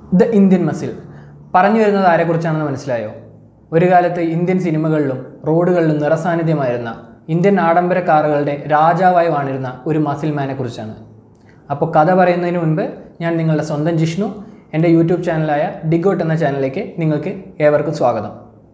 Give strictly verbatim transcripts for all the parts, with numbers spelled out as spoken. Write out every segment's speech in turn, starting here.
The Indian muscle പറഞ്ഞു വരുന്നത് ആരെക്കുറിച്ചാണെന്ന് മനസ്സിലായോ? ഒരു കാലത്ത് ഇന്ത്യൻ സിനിമകളിലും റോഡുകളിലും നിറസാന്നിധ്യമായിരുന്ന ഇന്ത്യൻ ആഡംബര കാറുകളുടെ രാജാവായി വാണിരുന്ന ഒരു മസിൽമാനെ കുറിച്ചാണ്. അപ്പോൾ കഥ പറയുന്നതിന് മുൻപ് ഞാൻ നിങ്ങളുടെ സ്വന്തം ജിഷ്ണു, എൻ്റെ യൂട്യൂബ് ചാനലായ ഡിഗോട്ട് എന്ന ചാനലിലേക്ക് നിങ്ങൾക്ക് ഏവർക്കും സ്വാഗതം.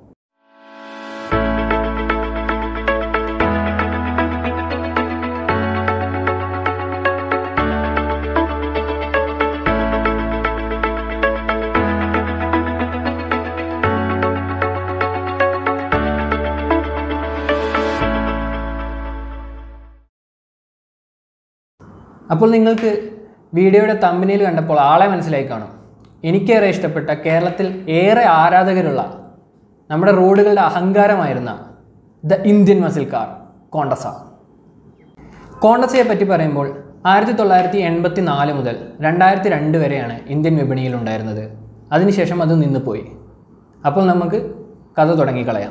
അപ്പോൾ നിങ്ങൾക്ക് വീഡിയോയുടെ തമ്പനയിൽ കണ്ടപ്പോൾ ആളെ മനസ്സിലായി കാണും. എനിക്കേറെ ഇഷ്ടപ്പെട്ട, കേരളത്തിൽ ഏറെ ആരാധകരുള്ള, നമ്മുടെ റോഡുകളുടെ അഹങ്കാരമായിരുന്ന the Indian muscle car Contessa. കോണ്ടസയെ പറ്റി പറയുമ്പോൾ ആയിരത്തി തൊള്ളായിരത്തി എൺപത്തി നാല് മുതൽ രണ്ടായിരത്തി രണ്ട് വരെയാണ് ഇന്ത്യൻ വിപണിയിൽ ഉണ്ടായിരുന്നത്. അതിനുശേഷം അത് നിന്നുപോയി. അപ്പോൾ നമുക്ക് കഥ തുടങ്ങിക്കളയാം.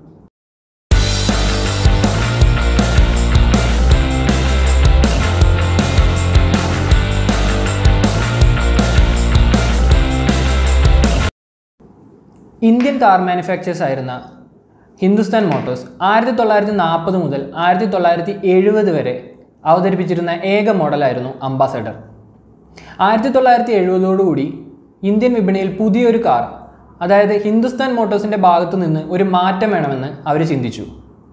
ഇന്ത്യൻ കാർ മാനുഫാക്ചേഴ്സ് ആയിരുന്ന ഹിന്ദുസ്ഥാൻ മോട്ടോഴ്സ് ആയിരത്തി തൊള്ളായിരത്തി നാൽപ്പത് മുതൽ ആയിരത്തി തൊള്ളായിരത്തി എഴുപത് വരെ അവതരിപ്പിച്ചിരുന്ന ഏക മോഡലായിരുന്നു അംബാസഡർ. ആയിരത്തി തൊള്ളായിരത്തി എഴുപതോടുകൂടി ഇന്ത്യൻ വിപണിയിൽ പുതിയൊരു കാർ, അതായത് ഹിന്ദുസ്ഥാൻ മോട്ടോഴ്സിൻ്റെ ഭാഗത്തു നിന്ന് ഒരു മാറ്റം വേണമെന്ന് അവർ ചിന്തിച്ചു.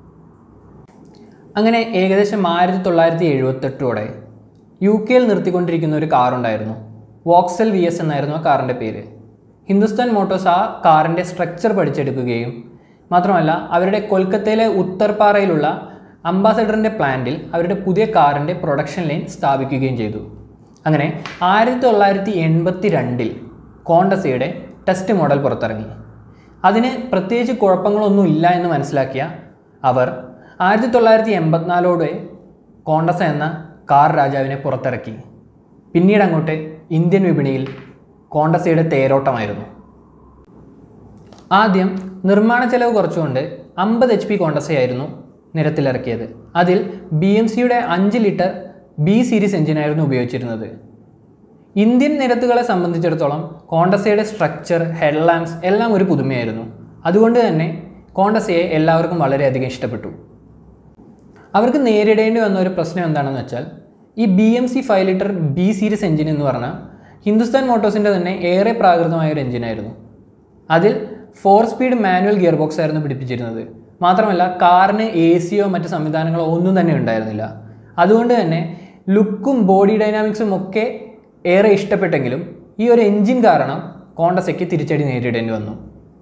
അങ്ങനെ ഏകദേശം ആയിരത്തി തൊള്ളായിരത്തി എഴുപത്തെട്ടോടെ യു കെയിൽ നിർത്തിക്കൊണ്ടിരിക്കുന്ന ഒരു കാറുണ്ടായിരുന്നു. വോക്സൽ വി എസ് എന്നായിരുന്നു ആ കാറിൻ്റെ പേര്. ഹിന്ദുസ്ഥാൻ മോട്ടോഴ്സ് ആ കാറിൻ്റെ സ്ട്രക്ചർ പഠിച്ചെടുക്കുകയും മാത്രമല്ല അവരുടെ കൊൽക്കത്തയിലെ ഉത്തർപാറയിലുള്ള അംബാസഡറിൻ്റെ പ്ലാന്റിൽ അവരുടെ പുതിയ കാറിൻ്റെ പ്രൊഡക്ഷൻ ലൈൻ സ്ഥാപിക്കുകയും ചെയ്തു. അങ്ങനെ ആയിരത്തി തൊള്ളായിരത്തി എൺപത്തി രണ്ടിൽ കോണ്ടസയുടെ ടെസ്റ്റ് മോഡൽ പുറത്തിറങ്ങി. അതിന് പ്രത്യേകിച്ച് കുഴപ്പങ്ങളൊന്നും ഇല്ല എന്ന് മനസ്സിലാക്കിയ അവർ ആയിരത്തി തൊള്ളായിരത്തി എൺപത്തിനാലോടെ കോണ്ടസ എന്ന കാർ രാജാവിനെ പുറത്തിറക്കി. പിന്നീട് അങ്ങോട്ട് ഇന്ത്യൻ വിപണിയിൽ കോണ്ടസയുടെ തേരോട്ടമായിരുന്നു. ആദ്യം നിർമ്മാണ ചെലവ് കുറച്ചുകൊണ്ട് അമ്പത് എച്ച് പി കോണ്ടസയായിരുന്നു നിരത്തിലിറക്കിയത്. അതിൽ ബി എം സിയുടെ അഞ്ച് ലിറ്റർ ബി സീരീസ് എഞ്ചിനായിരുന്നു ഉപയോഗിച്ചിരുന്നത്. ഇന്ത്യൻ നിരത്തുകളെ സംബന്ധിച്ചിടത്തോളം കോണ്ടസയുടെ സ്ട്രക്ചർ, ഹെഡ് ലാമ്പ്സ് എല്ലാം ഒരു പുതുമയായിരുന്നു. അതുകൊണ്ട് തന്നെ കോണ്ടസയെ എല്ലാവർക്കും വളരെയധികം ഇഷ്ടപ്പെട്ടു. അവർക്ക് നേരിടേണ്ടി വന്ന ഒരു പ്രശ്നം എന്താണെന്ന് വെച്ചാൽ, ഈ B M C five litre B series engine എന്ന് പറഞ്ഞാൽ ഹിന്ദുസ്ഥാൻ മോട്ടോഴ്സിൻ്റെ തന്നെ ഏറെ പ്രാകൃതമായ ഒരു എഞ്ചിനായിരുന്നു. അതിൽ four speed manual gear box ആയിരുന്നു പിടിപ്പിച്ചിരുന്നത്. മാത്രമല്ല കാറിന് എ സിയോ മറ്റ് സംവിധാനങ്ങളോ ഒന്നും തന്നെ ഉണ്ടായിരുന്നില്ല. അതുകൊണ്ട് തന്നെ ലുക്കും ബോഡി ഡൈനാമിക്സും ഒക്കെ ഏറെ ഇഷ്ടപ്പെട്ടെങ്കിലും ഈ ഒരു എഞ്ചിൻ കാരണം കോണ്ടസയ്ക്ക് തിരിച്ചടി നേരിടേണ്ടി വന്നു.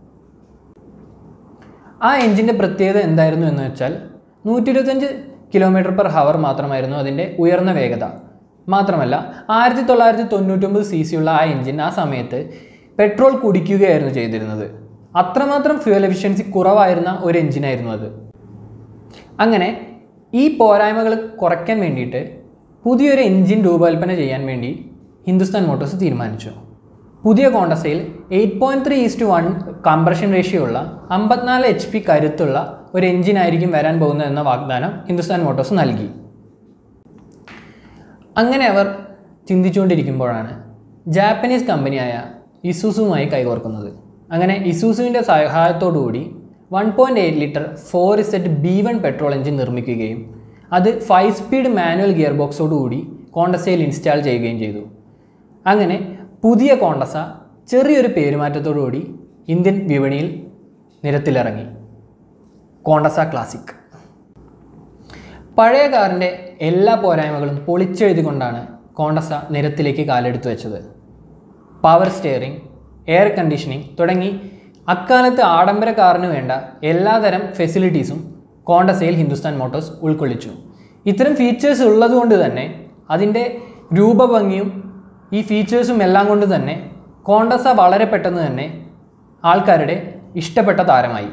ആ എഞ്ചിൻ്റെ പ്രത്യേകത എന്തായിരുന്നു എന്ന് വെച്ചാൽ, നൂറ്റി ഇരുപത്തഞ്ച് കിലോമീറ്റർ പെർ ഹവർ മാത്രമായിരുന്നു അതിൻ്റെ ഉയർന്ന വേഗത. മാത്രമല്ല ആയിരത്തി തൊള്ളായിരത്തി തൊണ്ണൂറ്റൊമ്പത് സി സി ഉള്ള ആ എഞ്ചിൻ ആ സമയത്ത് പെട്രോൾ കുടിക്കുകയായിരുന്നു ചെയ്തിരുന്നത്. അത്രമാത്രം ഫ്യൂവൽ എഫിഷ്യൻസി കുറവായിരുന്ന ഒരു എഞ്ചിനായിരുന്നു അത്. അങ്ങനെ ഈ പോരായ്മകൾ കുറയ്ക്കാൻ വേണ്ടിയിട്ട് പുതിയൊരു എഞ്ചിൻ രൂപകൽപ്പന ചെയ്യാൻ വേണ്ടി ഹിന്ദുസ്ഥാൻ മോട്ടോഴ്സ് തീരുമാനിച്ചു. പുതിയ കോണ്ടസയിൽ eight point three is to one compression ratio ഉള്ള അമ്പത്തിനാല് എച്ച് പി കരുത്തുള്ള ഒരു എഞ്ചിനായിരിക്കും വരാൻ പോകുന്നത് എന്ന വാഗ്ദാനം ഹിന്ദുസ്ഥാൻ മോട്ടോഴ്സ് നൽകി. അങ്ങനെ അവർ ചിന്തിച്ചുകൊണ്ടിരിക്കുമ്പോഴാണ് ജാപ്പനീസ് കമ്പനിയായ ഇസൂസുവുമായി കൈകോർക്കുന്നത്. അങ്ങനെ ഇസൂസുവിൻ്റെ സഹായത്തോടുകൂടി one point eight litre four Z B one petrol engine നിർമ്മിക്കുകയും അത് ഫൈവ് സ്പീഡ് മാനുവൽ ഗിയർ ബോക്സോടുകൂടി കോണ്ടസയിൽ ഇൻസ്റ്റാൾ ചെയ്യുകയും ചെയ്തു. അങ്ങനെ പുതിയ കോണ്ടസ ചെറിയൊരു പേരുമാറ്റത്തോടുകൂടി ഇന്ത്യൻ വിപണിയിൽ നിരത്തിലിറങ്ങി. കോണ്ടസ ക്ലാസിക്. പഴയ കാറിൻ്റെ എല്ലാ പോരായ്മകളും പൊളിച്ചെഴുതിക്കൊണ്ടാണ് കോണ്ടസ നിരത്തിലേക്ക് കാലെടുത്തു വെച്ചത്. പവർ സ്റ്റിയറിംഗ്, എയർ കണ്ടീഷനിങ് തുടങ്ങി അക്കാലത്ത് ആഡംബര കാറിന് വേണ്ട എല്ലാതരം ഫെസിലിറ്റീസും കോണ്ടസയിൽ ഹിന്ദുസ്ഥാൻ മോട്ടോഴ്സ് ഉൾക്കൊള്ളിച്ചു. ഇത്തരം ഫീച്ചേഴ്സ് ഉള്ളതുകൊണ്ട് തന്നെ അതിൻ്റെ രൂപഭംഗിയും ഈ ഫീച്ചേഴ്സും എല്ലാം കൊണ്ട് തന്നെ കോണ്ടസ വളരെ പെട്ടെന്ന് തന്നെ ആൾക്കാരുടെ ഇഷ്ടപ്പെട്ട താരമായി.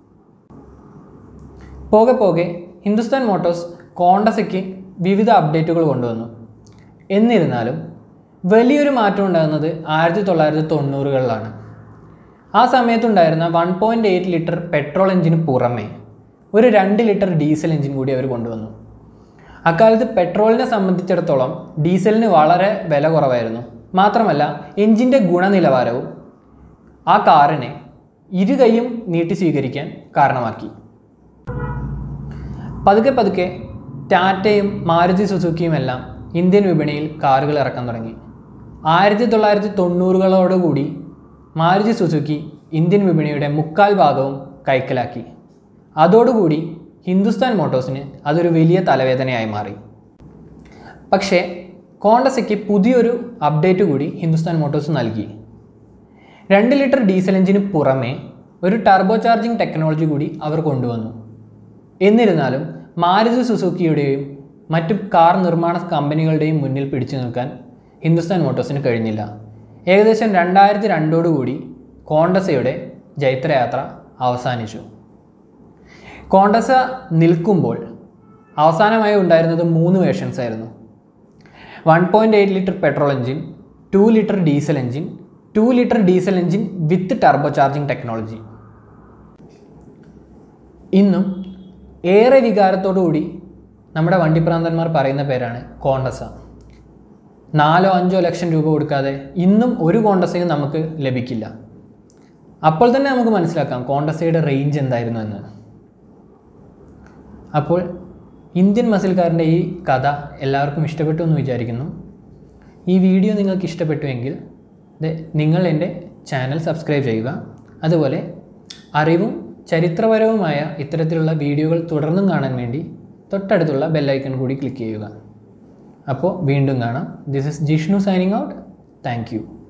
പോകെ പോകെ ഹിന്ദുസ്ഥാൻ മോട്ടോഴ്സ് കോണ്ടസയ്ക്ക് വിവിധ അപ്ഡേറ്റുകൾ കൊണ്ടുവന്നു. എന്നിരുന്നാലും വലിയൊരു മാറ്റം ഉണ്ടാകുന്നത് ആയിരത്തി തൊള്ളായിരത്തി തൊണ്ണൂറുകളിലാണ്. ആ സമയത്തുണ്ടായിരുന്ന one point eight litre petrol എഞ്ചിന് പുറമേ ഒരു രണ്ട് ലിറ്റർ ഡീസൽ എഞ്ചിൻ കൂടി അവർ കൊണ്ടുവന്നു. അക്കാലത്ത് പെട്രോളിനെ സംബന്ധിച്ചിടത്തോളം ഡീസലിന് വളരെ വില കുറവായിരുന്നു. മാത്രമല്ല എഞ്ചിൻ്റെ ഗുണനിലവാരവും ആ കാറിനെ ഇരു കൈയും നീട്ടി സ്വീകരിക്കാൻ കാരണമാക്കി. പതുക്കെ പതുക്കെ ടാറ്റയും മാരുതി സുസുക്കിയുമെല്ലാം ഇന്ത്യൻ വിപണിയിൽ കാറുകൾ ഇറക്കാൻ തുടങ്ങി. ആയിരത്തി തൊള്ളായിരത്തി തൊണ്ണൂറുകളോടുകൂടി മാരുതി സുസുക്കി ഇന്ത്യൻ വിപണിയുടെ മുക്കാൽ ഭാഗവും കൈക്കലാക്കി. അതോടുകൂടി ഹിന്ദുസ്ഥാൻ മോട്ടോഴ്സിന് അതൊരു വലിയ തലവേദനയായി മാറി. പക്ഷേ കോണ്ടസയ്ക്ക് പുതിയൊരു അപ്ഡേറ്റ് കൂടി ഹിന്ദുസ്ഥാൻ മോട്ടോഴ്സ് നൽകി. രണ്ട് ലിറ്റർ ഡീസൽ എഞ്ചിന് പുറമെ ഒരു ടർബോ ചാർജിങ് ടെക്നോളജി കൂടി അവർ കൊണ്ടുവന്നു. എന്നിരുന്നാലും മാരുതി സുസുക്കിയുടെയും മറ്റു കാർ നിർമ്മാണ കമ്പനികളുടെയും മുന്നിൽ പിടിച്ചു നിൽക്കാൻ ഹിന്ദുസ്ഥാൻ മോട്ടോഴ്സിന് കഴിഞ്ഞില്ല. ഏകദേശം രണ്ടായിരത്തി രണ്ടോടുകൂടി കോണ്ടസയുടെ ജൈത്രയാത്ര അവസാനിച്ചു. കോണ്ടസ നിൽക്കുമ്പോൾ അവസാനമായി ഉണ്ടായിരുന്നത് മൂന്ന് വേർഷൻസ് ആയിരുന്നു. One point eight litre petrol engine, two litre diesel engine, two litre diesel engine with turbo charging technology. ഇന്നും ഏറെ വികാരത്തോടുകൂടി നമ്മുടെ വണ്ടിപ്രാന്തന്മാർ പറയുന്ന പേരാണ് കോണ്ടസ. നാലോ അഞ്ചോ ലക്ഷം രൂപ കൊടുക്കാതെ ഇന്നും ഒരു കോണ്ടസയും നമുക്ക് ലഭിക്കില്ല. അപ്പോൾ തന്നെ നമുക്ക് മനസ്സിലാക്കാം കോണ്ടസയുടെ റേഞ്ച് എന്തായിരുന്നു എന്ന്. അപ്പോൾ ഇന്ത്യൻ മസിൽക്കാരൻ്റെ ഈ കഥ എല്ലാവർക്കും ഇഷ്ടപ്പെട്ടു എന്ന് വിചാരിക്കുന്നു. ഈ വീഡിയോ നിങ്ങൾക്ക് ഇഷ്ടപ്പെട്ടുവെങ്കിൽ നിങ്ങൾ എൻ്റെ ചാനൽ സബ്സ്ക്രൈബ് ചെയ്യുക. അതുപോലെ അറിവും ചരിത്രപരവുമായ ഇത്തരത്തിലുള്ള വീഡിയോകൾ തുടർന്നും കാണാൻ വേണ്ടി തൊട്ടടുത്തുള്ള ബെല്ലൈക്കൺ കൂടി ക്ലിക്ക് ചെയ്യുക. അപ്പോൾ വീണ്ടും കാണാം. This is Jishnu signing out. Thank U.